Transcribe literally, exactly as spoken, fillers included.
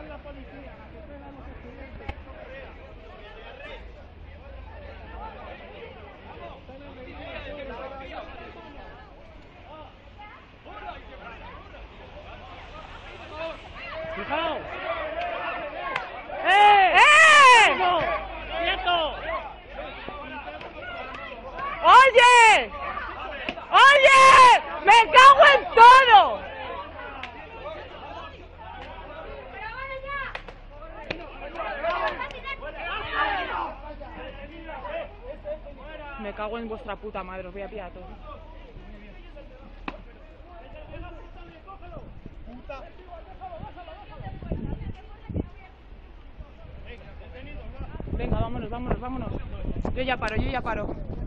¡Fijaos! ¡Eh! ¡Eh! ¡Quieto! ¡Oye! ¡Oye! ¡Me cago en todo! Me cago en vuestra puta madre, os voy a pillar a todos. Venga, vámonos, vámonos, vámonos. Yo ya paro, yo ya paro.